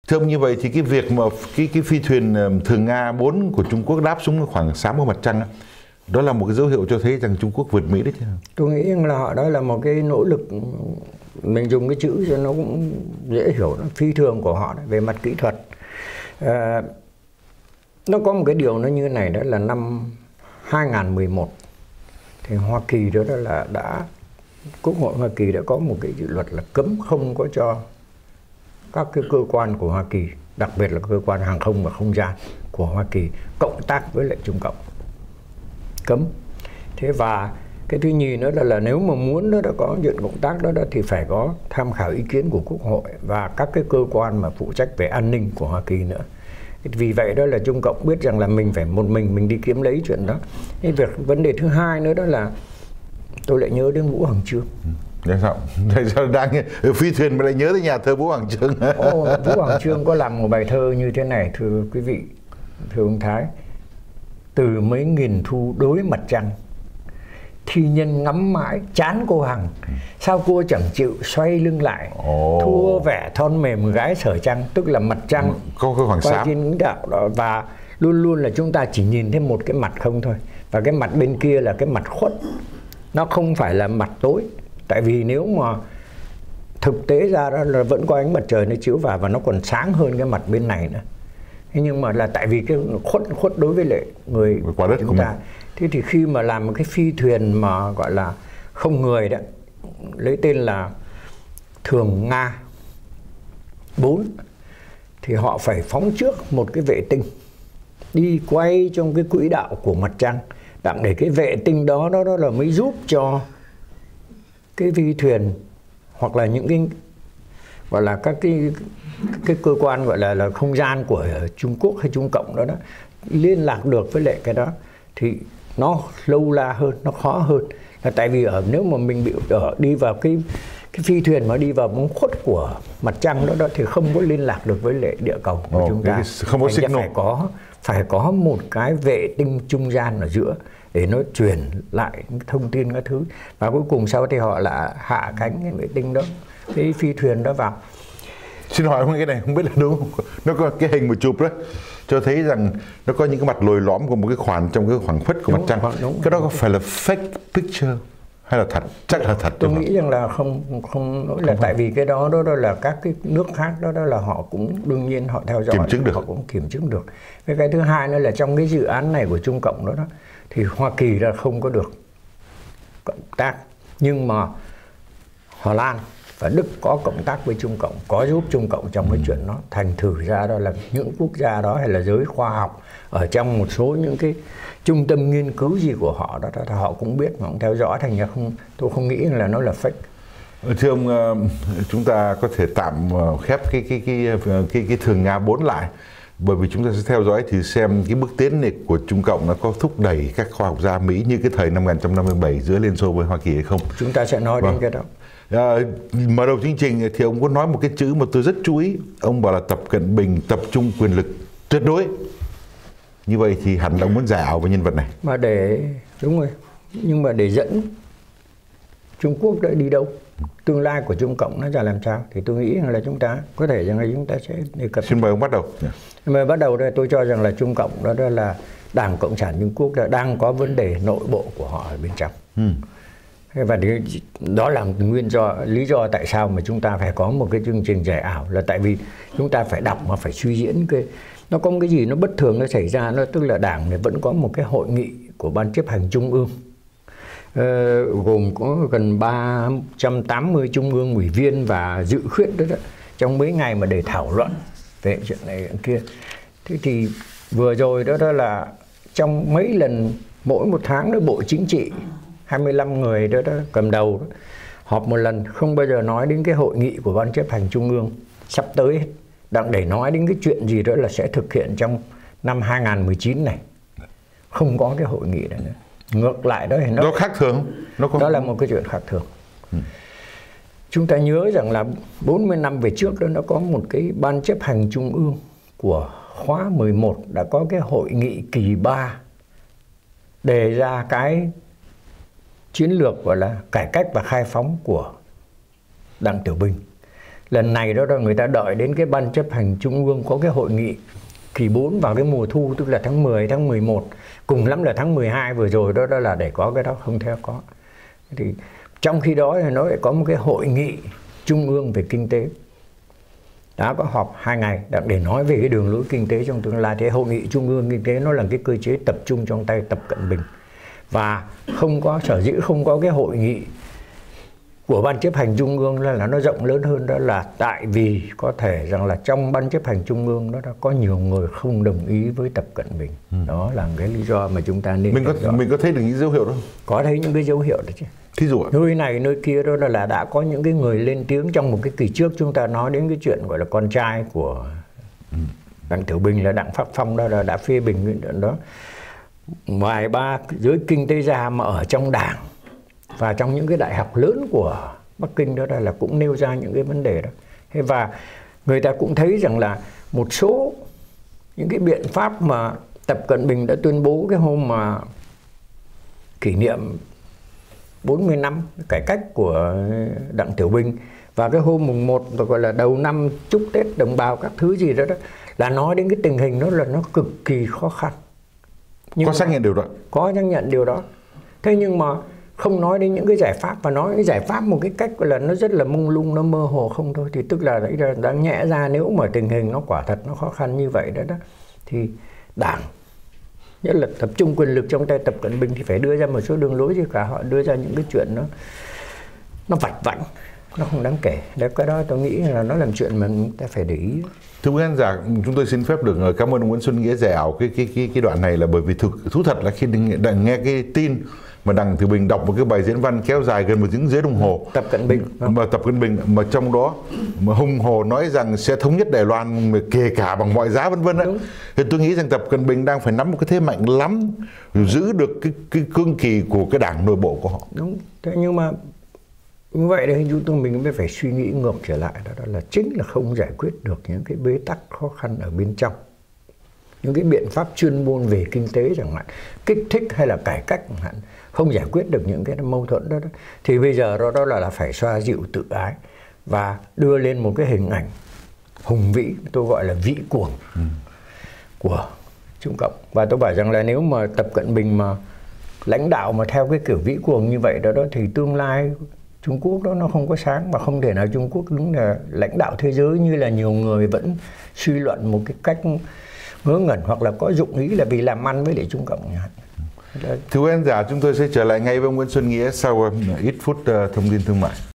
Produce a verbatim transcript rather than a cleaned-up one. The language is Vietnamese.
Thưa ông, như vậy thì cái việc mà cái cái phi thuyền Thường Nga bốn của Trung Quốc đáp xuống khoảng sáng của mặt trăng, đó là một cái dấu hiệu cho thấy rằng Trung Quốc vượt Mỹ đấy chứ? Tôi nghĩ rằng là họ đó là một cái nỗ lực, mình dùng cái chữ cho nó cũng dễ hiểu, nó phi thường của họ đấy, về mặt kỹ thuật. À, nó có một cái điều nó như thế này, đó là năm hai nghìn không trăm mười một thì Hoa Kỳ đó, đó là đã Quốc hội Hoa Kỳ đã có một cái dự luật là cấm không có cho các cái cơ quan của Hoa Kỳ, đặc biệt là cơ quan hàng không và không gian của Hoa Kỳ cộng tác với lại Trung Cộng, cấm. Thế và cái thứ nhì nữa là, là nếu mà muốn nó đã có chuyện cộng tác đó, đó thì phải có tham khảo ý kiến của Quốc hội và các cái cơ quan mà phụ trách về an ninh của Hoa Kỳ nữa. Vì vậy đó là Trung Cộng biết rằng là mình phải một mình mình đi kiếm lấy chuyện đó. Cái việc vấn đề thứ hai nữa đó là tôi lại nhớ đến Vũ Hoàng Chương. Tại sao? Tại sao đang phi thuyền mà lại nhớ tới nhà thơ Vũ Hoàng Chương? Ồ, Vũ Hoàng Chương có làm một bài thơ như thế này, thưa quý vị, thưa ông Thái. Từ mấy nghìn thu đối mặt trăng, thi nhân ngắm mãi chán cô Hằng, sao cô chẳng chịu xoay lưng lại, oh. thua vẻ thon mềm gái Sở Trăng. Tức là mặt trăng có cái khoảng sáng trên đạo đó, và luôn luôn là chúng ta chỉ nhìn thấy một cái mặt không thôi, và cái mặt bên kia là cái mặt khuất, nó không phải là mặt tối. Tại vì nếu mà thực tế ra đó là vẫn có ánh mặt trời nó chiếu vào và nó còn sáng hơn cái mặt bên này nữa. Thế nhưng mà là tại vì cái khuất khuất đối với lại người quả đất chúng ta. Thế thì khi mà làm một cái phi thuyền mà gọi là không người đó, lấy tên là Thường Nga bốn, thì họ phải phóng trước một cái vệ tinh đi quay trong cái quỹ đạo của mặt trăng, đặng để cái vệ tinh đó đó, đó là mới giúp cho cái phi thuyền hoặc là những cái gọi là các cái cái cơ quan gọi là là không gian của Trung Quốc hay Trung Cộng đó đó liên lạc được với lại cái đó, thì nó lâu la hơn, nó khó hơn. Là tại vì ở nếu mà mình bị ở đi vào cái cái phi thuyền mà đi vào bóng khuất của mặt trăng đó, đó thì không có liên lạc được với lại địa cầu của Ồ, chúng ta. Không có signal. Phải có phải có một cái vệ tinh trung gian ở giữa để nó truyền lại thông tin các thứ, và cuối cùng sau thì họ là hạ cánh cái vệ tinh đó, cái phi thuyền đó vào. Xin hỏi cái này không biết là đúng không? Nó có cái hình một chụp đó cho thấy rằng nó có những cái mặt lồi lõm của một cái khoảng trong cái khoảng khuất của đúng, mặt trăng. Đúng, cái đó có phải là fake picture hay là thật? Chắc là thật. Tôi nghĩ rằng là không không nói là không tại vì cái đó, đó đó là các cái nước khác đó đó là họ cũng đương nhiên họ theo dõi, kiểm chứng được, họ cũng kiểm chứng được. Cái cái thứ hai nữa là trong cái dự án này của Trung Cộng đó đó thì Hoa Kỳ là không có được cộng tác, nhưng mà Hà Lan và Đức có cộng tác với Trung Cộng, có giúp Trung Cộng trong cái chuyện nó. Thành thử ra đó là những quốc gia đó hay là giới khoa học ở trong một số những cái trung tâm nghiên cứu gì của họ đó, đó họ cũng biết mà cũng theo dõi, thành ra không, tôi không nghĩ là nó là fake. Thưa ông, chúng ta có thể tạm khép cái cái cái cái cái, cái Thường Nga bốn lại, bởi vì chúng ta sẽ theo dõi thì xem cái bước tiến này của Trung Cộng nó có thúc đẩy các khoa học gia Mỹ như cái thời năm một nghìn chín trăm năm mươi bảy giữa Liên Xô với Hoa Kỳ hay không. Chúng ta sẽ nói vâng. đến cái đó. À, mở đầu chương trình thì ông có nói một cái chữ mà tôi rất chú ý. Ông bảo là Tập Cận Bình tập trung quyền lực tuyệt đối. Như vậy thì hẳn là ông muốn giải ảo với nhân vật này. Mà để, đúng rồi, nhưng mà để dẫn Trung Quốc đã đi đâu, tương lai của Trung Cộng nó ra làm sao, thì tôi nghĩ rằng là chúng ta có thể rằng là chúng ta sẽ đề cập. Xin mời ông bắt đầu. Mà bắt đầu đây tôi cho rằng là Trung Cộng đó, đó là Đảng Cộng sản Trung Quốc đã đang có vấn đề nội bộ của họ ở bên trong. Ừ. Và đó là nguyên do, lý do tại sao mà chúng ta phải có một cái chương trình giải ảo, là tại vì chúng ta phải đọc mà phải suy diễn cái nó có một cái gì nó bất thường nó xảy ra, nó tức là Đảng này vẫn có một cái hội nghị của Ban Chấp hành Trung ương, ờ, gồm có gần ba trăm tám mươi trung ương ủy viên và dự khuyết đó, đó trong mấy ngày mà để thảo luận về chuyện này chuyện kia. Thế thì vừa rồi đó, đó là trong mấy lần mỗi một tháng đó Bộ Chính trị hai mươi lăm người đó, đó cầm đầu đó, họp một lần, không bao giờ nói đến cái hội nghị của Ban Chấp hành Trung ương sắp tới, đang để nói đến cái chuyện gì đó là sẽ thực hiện trong năm hai nghìn không trăm mười chín này. Không có cái hội nghị này nữa. Ngược lại đó thì nó, nó khác thường. Nó có... Đó là một cái chuyện khác thường. Ừ. Chúng ta nhớ rằng là bốn mươi năm về trước đó nó có một cái Ban Chấp hành Trung ương của khóa mười một đã có cái hội nghị kỳ ba đề ra cái chiến lược gọi là cải cách và khai phóng của Đặng Tiểu Bình, lần này đó là người ta đợi đến cái ban chấp hành trung ương có cái hội nghị kỳ bốn vào cái mùa thu, tức là tháng mười, tháng mười một, cùng lắm là tháng mười hai vừa rồi đó, đó là để có cái đó, không theo có. Thì trong khi đó thì nó lại có một cái hội nghị trung ương về kinh tế, đã có họp hai ngày để nói về cái đường lối kinh tế trong tương lai. Thế hội nghị trung ương kinh tế nó là cái cơ chế tập trung trong tay Tập Cận Bình, và không có, sở dĩ không có cái hội nghị của ban chấp hành trung ương là, là nó rộng lớn hơn, đó là tại vì có thể rằng là trong ban chấp hành trung ương đó đã có nhiều người không đồng ý với Tập Cận Bình. Ừ. Đó là cái lý do mà chúng ta nên mình có rõ. Mình có thấy được những dấu hiệu đó, có thấy những cái dấu hiệu đó chứ. Thí dụ ạ? Nơi này nơi kia đó là, là đã có những cái người lên tiếng. Trong một cái kỳ trước chúng ta nói đến cái chuyện gọi là con trai của ừ. Đặng Tiểu Bình là Đặng Pháp Phong đó là đã phê bình cái chuyện đó. Ngoài ba giới kinh tế gia mà ở trong đảng và trong những cái đại học lớn của Bắc Kinh đó là cũng nêu ra những cái vấn đề đó. Và người ta cũng thấy rằng là một số những cái biện pháp mà Tập Cận Bình đã tuyên bố cái hôm mà kỷ niệm bốn mươi năm cải cách của Đặng Tiểu Bình, và cái hôm mùng một gọi là đầu năm chúc Tết đồng bào các thứ gì đó, đó là nói đến cái tình hình đó là nó cực kỳ khó khăn. Nhưng có xác nhận điều đó? Có xác nhận điều đó. Thế nhưng mà không nói đến những cái giải pháp, và nói cái giải pháp một cái cách gọi là nó rất là mông lung, nó mơ hồ không thôi. Thì tức là đã nhẽ ra nếu mà tình hình nó quả thật nó khó khăn như vậy đó, đó thì đảng, nhất là tập trung quyền lực trong tay Tập Cận Bình, thì phải đưa ra một số đường lối, chứ cả họ đưa ra những cái chuyện nó nó vạch vãnh, nó không đáng kể. Đấy, cái đó tôi nghĩ là nó làm chuyện mà chúng ta phải để ý. Thưa quý khán giả, chúng tôi xin phép được cảm ơn ông Nguyễn Xuân Nghĩa giải ảo cái cái cái cái đoạn này, là bởi vì thực thú thật là khi nghe cái tin mà Đặng Tiểu Bình đọc một cái bài diễn văn kéo dài gần một tiếng rưỡi đồng hồ, Tập Cận Bình mà Tập Cận Bình mà trong đó mà hùng hồ nói rằng sẽ thống nhất Đài Loan kể cả bằng mọi giá vân vân á, thì tôi nghĩ rằng Tập Cận Bình đang phải nắm một cái thế mạnh lắm, giữ được cái cái cương kỳ của cái đảng nội bộ của họ. Đúng. Thế nhưng mà như vậy thì chúng tôi mình mới phải suy nghĩ ngược trở lại, đó, đó là chính là không giải quyết được những cái bế tắc khó khăn ở bên trong, những cái biện pháp chuyên môn về kinh tế chẳng hạn, kích thích hay là cải cách chẳng hạn, không giải quyết được những cái mâu thuẫn đó, đó. Thì bây giờ đó, đó là, là phải xoa dịu tự ái và đưa lên một cái hình ảnh hùng vĩ, tôi gọi là vĩ cuồng ừ. của Trung Cộng. Và tôi bảo rằng là nếu mà Tập Cận Bình mà lãnh đạo mà theo cái kiểu vĩ cuồng như vậy đó, đó thì tương lai Trung Quốc đó nó không có sáng, và không thể nào Trung Quốc đứng là lãnh đạo thế giới như là nhiều người vẫn suy luận một cái cách ngớ ngẩn, hoặc là có dụng ý là vì làm ăn với lại Trung Cộng. Thưa quý khán giả, chúng tôi sẽ trở lại ngay với ông Nguyễn Xuân Nghĩa sau ít phút thông tin thương mại.